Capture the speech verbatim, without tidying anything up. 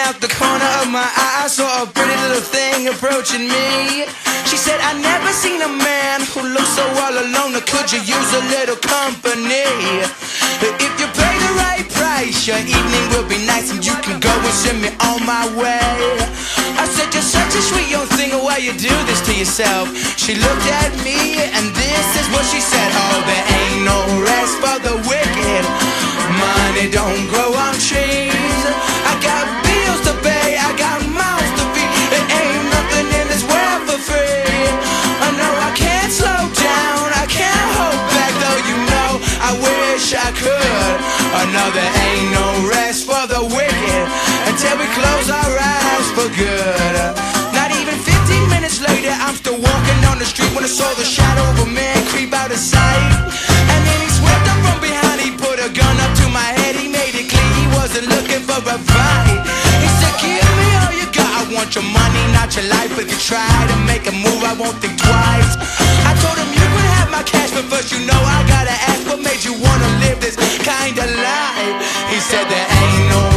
out the corner of my eye, I saw a pretty little thing approaching me. She said, I never seen a man who looks so all alone. Could you use a little company? If you pay the right price, your evening will be nice, and you can go and send me on my way. I said, you're such a sweet young thing, why you do this to yourself? She looked at me, and this is what she said. Oh, there ain't no rest for the wicked. Money don't grow on trees. I got bills to pay, I got mouths to feed. There ain't nothing in this world for free. I know I can't slow down, I can't hold back, though you know I wish I could. I know there ain't no rest for the wicked until we close our eyes for good. Not even fifteen minutes later, I'm still walking down the street when I saw the shadow of a man creep out of sight. And then he swept up from behind, he put a gun up to my head, he made it clear he wasn't looking for a fight. He said, give me all you got, I want your money, not your life. If you try to make a move, I won't think twice. I told him you could have my cash, but first you know I gotta ask, what made you wanna live this kind of life? He said there ain't no